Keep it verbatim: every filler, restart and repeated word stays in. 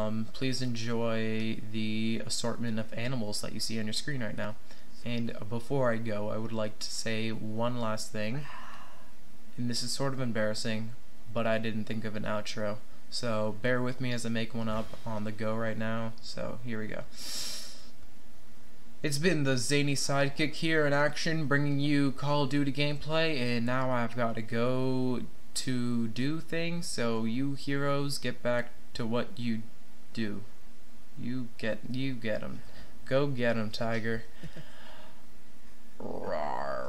Um, please enjoy the assortment of animals that you see on your screen right now. And before I go, I would like to say one last thing, and this is sort of embarrassing, but I didn't think of an outro, so bear with me as I make one up on the go right now. So here we go. It's been the zany sidekick here in action, bringing you Call of Duty gameplay, and now I've got to go to do things, so you heroes get back to what you do. You get you get 'em. Go get 'em, tiger. Roar.